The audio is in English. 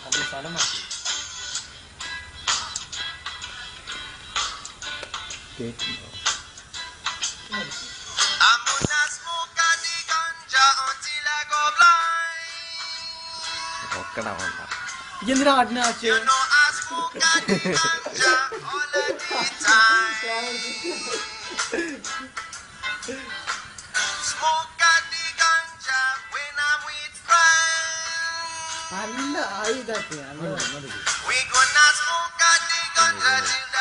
Ambil sana mati. Okay. I'm gonna smoke a the ganja until I go blind. നോക്കടാ വേണ്ട. എന്തിനാ ആടിനാച്ച്? You know I smoke a the ganja all of the time. Smoke a the ganja when I'm with friends. നല്ല ആയുധാക്കി. We gonna smoke a the ganja till